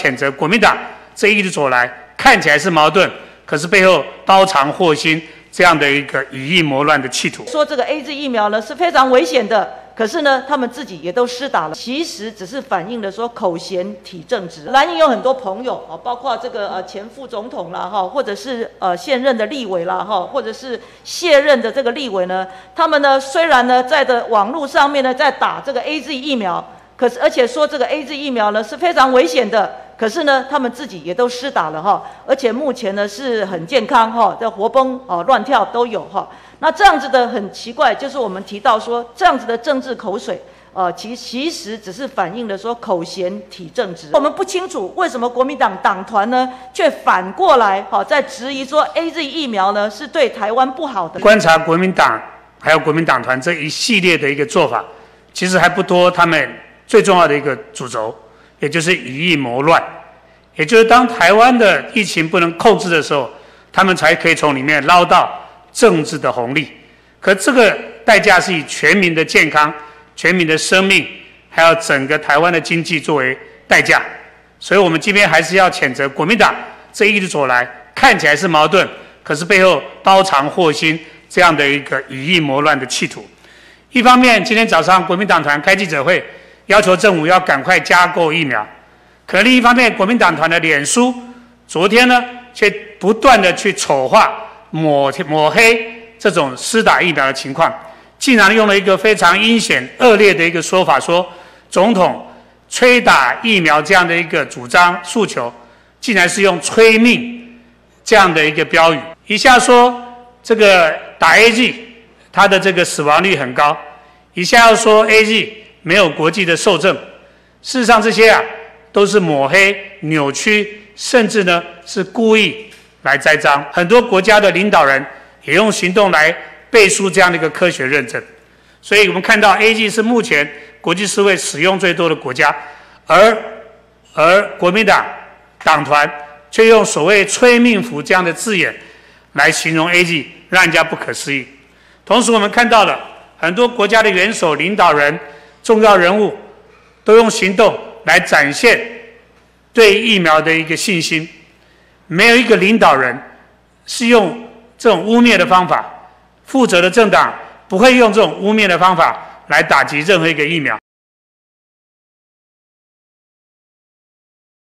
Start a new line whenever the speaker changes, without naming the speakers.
谴责国民党这一路走来看起来是矛盾，可是背后刀藏祸心这样的一个以疫谋乱的企图。
说这个 AZ 疫苗呢是非常危险的。 可是呢，他们自己也都施打了，其实只是反映了说口嫌体正直。蓝营有很多朋友啊，包括这个前副总统啦哈，或者是现任的立委啦哈，或者是卸任的这个立委呢，他们呢虽然呢在网络上面呢在打这个 AZ 疫苗，可是而且说这个 AZ 疫苗呢是非常危险的。 可是呢，他们自己也都施打了哈，而且目前呢是很健康哈，这活蹦乱跳都有哈。那这样子的很奇怪，就是我们提到说这样子的政治口水，其实只是反映了说口嫌体正直。我们不清楚为什么国民党党团呢，却反过来在质疑说 AZ 疫苗呢是对台湾不好的。
观察国民党还有国民党团这一系列的一个做法，其实还不多，他们最重要的一个主轴。 也就是以疫谋乱，也就是当台湾的疫情不能控制的时候，他们才可以从里面捞到政治的红利。可这个代价是以全民的健康、全民的生命，还有整个台湾的经济作为代价。所以我们今天还是要谴责国民党这一路走来看起来是矛盾，可是背后刀藏祸心这样的一个以疫谋乱的企图。一方面，今天早上国民党团开记者会。 要求政府要赶快加购疫苗，可另一方面，国民党团的脸书昨天呢，却不断的去丑化、抹黑这种施打疫苗的情况，竟然用了一个非常阴险恶劣的一个说法，说总统催打疫苗这样的一个主张诉求，竟然是用催命这样的一个标语，一下说这个打 AZ 它的这个死亡率很高，一下要说 AZ。 没有国际的受证，事实上这些都是抹黑、扭曲，甚至呢是故意来栽赃。很多国家的领导人也用行动来背书这样的一个科学认证。所以我们看到 AZ 是目前国际社会使用最多的国家，而国民党党团却用所谓催命符这样的字眼来形容 AZ， 让人家不可思议。同时我们看到了很多国家的元首、领导人。 重要人物都用行动来展现对疫苗的一个信心，没有一个领导人是用这种污蔑的方法，负责的政党不会用这种污蔑的方法来打击任何一个疫苗。